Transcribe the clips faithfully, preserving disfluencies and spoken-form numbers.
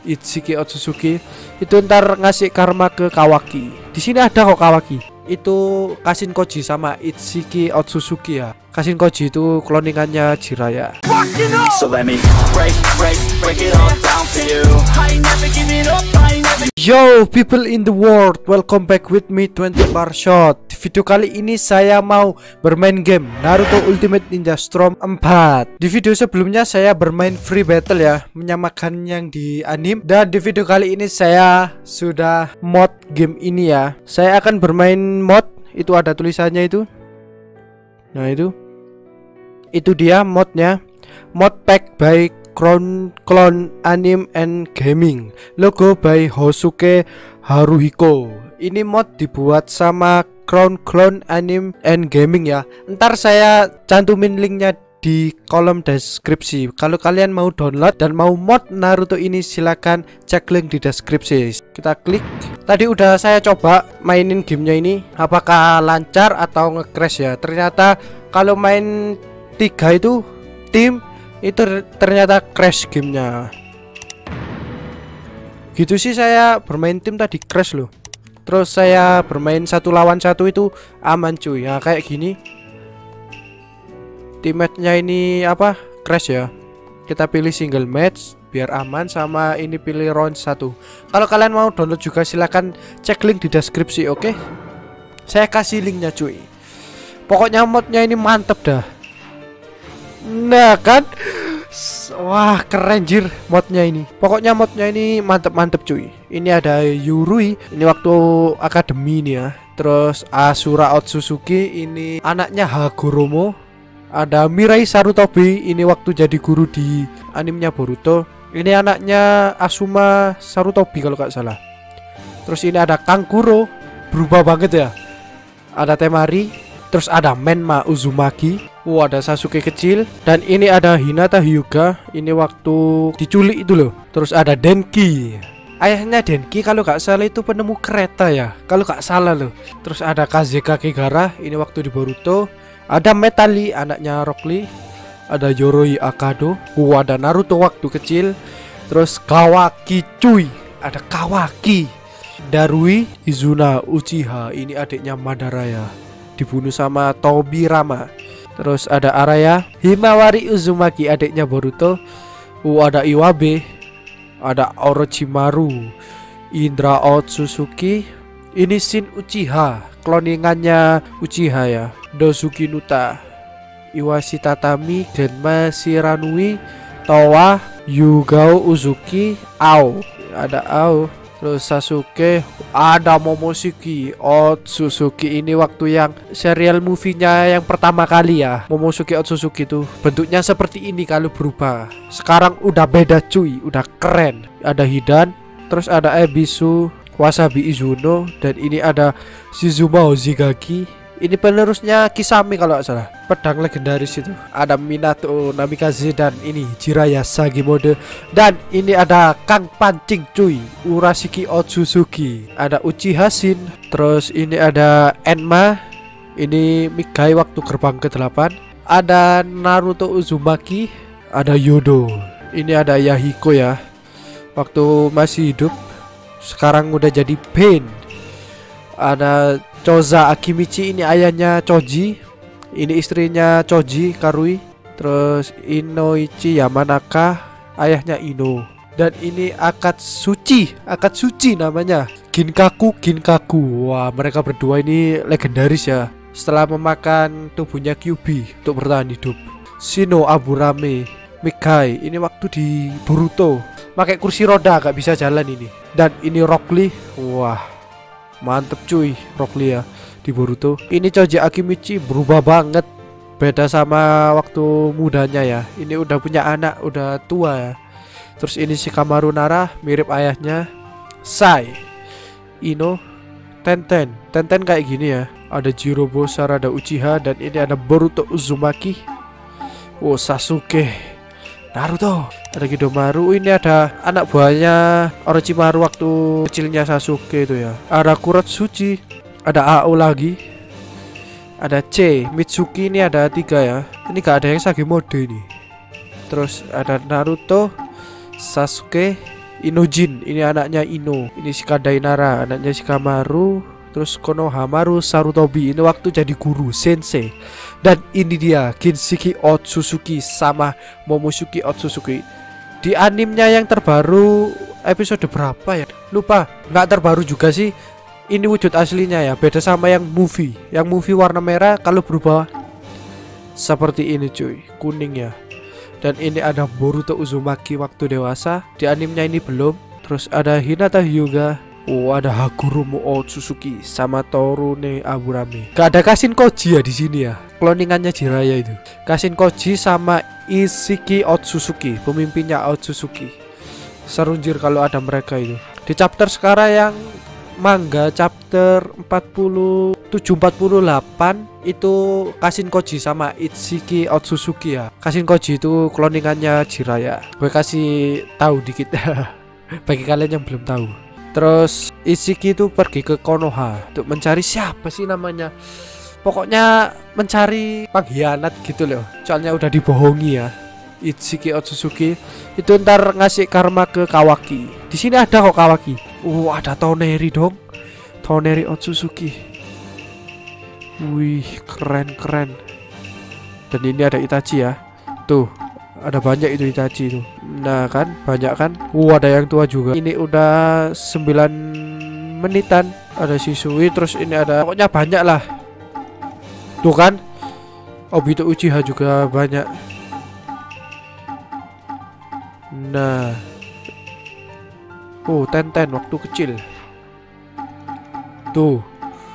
Itsuki Otsutsuki itu ntar ngasih karma ke Kawaki. Di sini ada kok Kawaki. Itu Kashin Koji sama Itsuki Otsutsuki ya. Kashin Koji itu cloningannya Jiraiya. So let me break, break, break it all down for you. I ain't never give it up, I ain't never. Yo people in the world, welcome back with me twenty bar shot. Di video kali ini saya mau bermain game Naruto Ultimate Ninja Storm empat. Di video sebelumnya saya bermain free battle ya, menyamakan yang di anime. Dan di video kali ini saya sudah mod game ini ya. Saya akan bermain mod, itu ada tulisannya itu. Nah itu Itu dia modnya. Mod pack by Crown Clone Anime and Gaming, logo by Hosuke Haruhiko. Ini mod dibuat sama Crown Clone Anime and Gaming ya. Ntar saya cantumin linknya di kolom deskripsi. Kalau kalian mau download dan mau mod Naruto ini silahkan cek link di deskripsi. Kita klik. Tadi udah saya coba mainin gamenya ini, apakah lancar atau nge-crash ya. Ternyata kalau main tiga itu tim itu ternyata crash gamenya. Gitu sih, saya bermain tim tadi crash loh. Terus saya bermain satu lawan satu itu aman cuy. Ya kayak gini. Teammate-nya ini apa? Crash ya. Kita pilih single match biar aman, sama ini pilih round satu. Kalau kalian mau download juga silahkan cek link di deskripsi, oke? Okay? Saya kasih linknya cuy. Pokoknya modnya ini mantep dah. Nah kan, wah keren jir modnya ini. Pokoknya modnya ini mantep-mantep cuy. Ini ada Yurui, ini waktu akademi ini ya. Terus Asura Otsutsuki, ini anaknya Hagoromo. Ada Mirai Sarutobi, ini waktu jadi guru di animenya Boruto. Ini anaknya Asuma Sarutobi kalau gak salah. Terus ini ada Kankuro, berubah banget ya. Ada Temari. Terus ada Menma Uzumaki. Wow, ada Sasuke kecil. Dan ini ada Hinata Hyuga, ini waktu diculik itu loh. Terus ada Denki, ayahnya Denki kalau gak salah itu penemu kereta ya, kalau gak salah loh. Terus ada Kazeka Kigara, ini waktu di Boruto. Ada Metali, anaknya Rock Lee. Ada Yoroi Akado. Wow, ada Naruto waktu kecil. Terus Kawaki cuy, ada Kawaki. Darui Izuna Uchiha, ini adiknya Madara ya, dibunuh sama Tobirama. Terus ada Araya Himawari Uzumaki, adiknya Boruto. Uh, ada Iwabe. Ada Orochimaru, Indra Otsutsuki. Ini Shin Uchiha, kloningannya Uchiha ya. Dosuki Nuta, Iwashi Tatami, Genma Shiranui, Towa, Yugao Uzuki, Ao. Ada Ao. Terus Sasuke, ada Momoshiki Otsutsuki, ini waktu yang serial movie-nya yang pertama kali ya. Momoshiki Otsutsuki itu bentuknya seperti ini kalau berubah. Sekarang udah beda cuy, udah keren. Ada Hidan, terus ada Ebisu Wasabi Izuno, dan ini ada Shizuma Ozigaki. Ini penerusnya Kisame kalau gak salah, pedang legendaris itu. Ada Minato Namikaze, dan ini Jiraiya Sagimode. Dan ini ada Kang Pancing cuy, Urashiki Otsutsuki. Ada Uchiha Shin. Terus ini ada Enma, ini Migai waktu gerbang ke delapan. Ada Naruto Uzumaki. Ada Yodo, ini ada Yahiko ya, waktu masih hidup, sekarang udah jadi Pain. Ada Choza Akimichi, ini ayahnya Choji. Ini istrinya Choji Karui. Terus Inoichi Yamanaka, ayahnya Ino. Dan ini Akatsuchi, Akatsuchi namanya. Ginkaku Ginkaku. Wah, mereka berdua ini legendaris ya, setelah memakan tubuhnya Kyuubi untuk bertahan hidup. Shino Aburame Migai, ini waktu di Boruto pakai kursi roda, gak bisa jalan ini. Dan ini Rock Lee. Wah mantep cuy, Rock Lee ya di Boruto. Ini Choji Akimichi berubah banget, beda sama waktu mudanya ya. Ini udah punya anak, udah tua ya. Terus ini Shikamaru Nara, mirip ayahnya. Sai, Ino, Tenten, Tenten kayak gini ya. Ada Jirobo Sarada Uchiha, dan ini ada Boruto Uzumaki. Oh, Sasuke, Naruto, ada Kidomaru. Ini ada anak buahnya Orochimaru waktu kecilnya Sasuke itu ya. Ada Kuratsuchi, ada A O lagi, ada C Mitsuki, ini ada tiga ya. Ini gak ada yang Sagimode ini. Terus ada Naruto, Sasuke, Inojin, ini anaknya Ino. Ini Shikadainara, anaknya Shikamaru. Terus Konohamaru Sarutobi, ini waktu jadi guru sensei. Dan ini dia Kinshiki Otsutsuki sama Momoshiki Otsutsuki. Di animenya yang terbaru episode berapa ya? Lupa, nggak terbaru juga sih. Ini wujud aslinya ya, beda sama yang movie. Yang movie warna merah, kalau berubah seperti ini cuy, kuning ya. Dan ini ada Boruto Uzumaki waktu dewasa. Di animenya ini belum. Terus ada Hinata Hyuga. Oh, ada Hakurumo Otsutsuki sama Torune Aburame. Gak ada Kashin Koji ya di sini ya. Kloningannya Jiraiya itu. Kashin Koji sama Isiki Otsutsuki, pemimpinnya Otsutsuki. Serunjir kalau ada mereka itu. Di chapter sekarang yang manga chapter empat puluh tujuh empat puluh delapan itu Kashin Koji sama Isiki Otsutsuki ya. Kashin Koji itu kloningannya Jiraiya. Gue kasih tahu dikit bagi kalian yang belum tahu. Terus Isiki itu pergi ke Konoha untuk mencari siapa sih namanya. Pokoknya mencari pengkhianat gitu loh. Soalnya udah dibohongi ya. Isiki Otsutsuki itu ntar ngasih karma ke Kawaki. Di sini ada kok Kawaki. Oh, ada Toneri dong. Toneri Otsutsuki. Wih, keren-keren. Dan ini ada Itachi ya. Tuh, ada banyak itu Itachi itu. Nah kan, banyak kan. Wow, ada yang tua juga. Ini udah sembilan menitan. Ada Shisui, terus ini ada, pokoknya banyak lah. Tuh kan, Obito Uchiha juga banyak. Nah, oh Tenten waktu kecil. Tuh.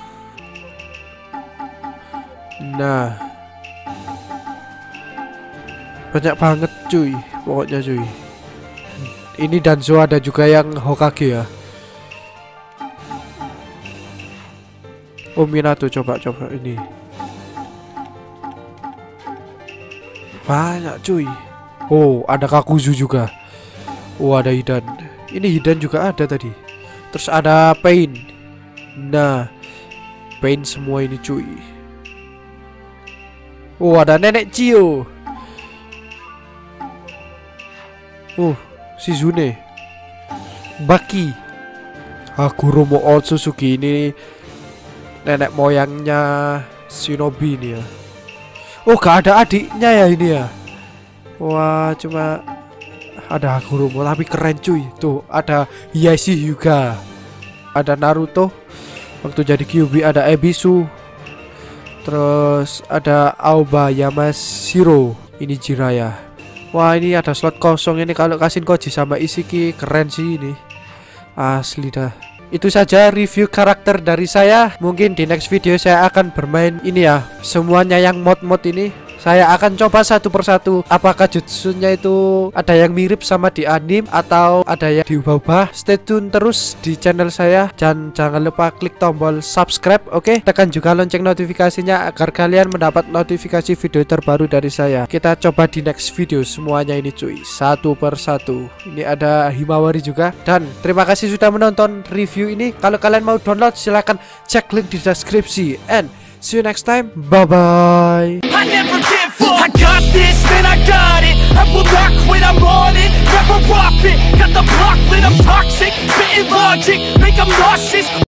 Nah, banyak banget cuy, pokoknya cuy. Ini Danzo ada juga yang Hokage ya. Oh Minato, coba-coba ini. Banyak cuy. Oh ada Kakuzu juga. Oh ada Hidan. Ini Hidan juga ada tadi. Terus ada Pain. Nah, Pain semua ini cuy. Oh ada Nenek Cio. Oh, Shizune, Baki, Hakurumo Otsutsuki, ini nenek moyangnya Shinobi ini ya. Oh, gak ada adiknya ya ini ya. Wah, cuma ada Hakurumo tapi keren cuy. Tuh, ada Hiashi Hyuga. Ada Naruto. Waktu jadi Kyuubi ada Ebisu. Terus ada Aoba Yamashiro. Ini Jiraiya. Wah, ini ada slot kosong ini kalau Kashin Koji sama Isiki, keren sih ini. Asli dah. Itu saja review karakter dari saya. Mungkin di next video saya akan bermain ini ya, semuanya yang mod-mod ini. Saya akan coba satu persatu. Apakah jutsunya itu ada yang mirip sama di anime atau ada yang diubah-ubah. Stay tune terus di channel saya. Dan jangan lupa klik tombol subscribe, oke okay? Tekan juga lonceng notifikasinya agar kalian mendapat notifikasi video terbaru dari saya. Kita coba di next video semuanya ini cuy, satu persatu. Ini ada Himawari juga. Dan terima kasih sudah menonton review ini. Kalau kalian mau download silahkan cek link di deskripsi. And see you next time. Bye bye. I never give up. I got this, man, I got it. I will not quit, I'm on it. Never off it. Got the block lit, I'm toxic. Spitting logic, make them nauseous.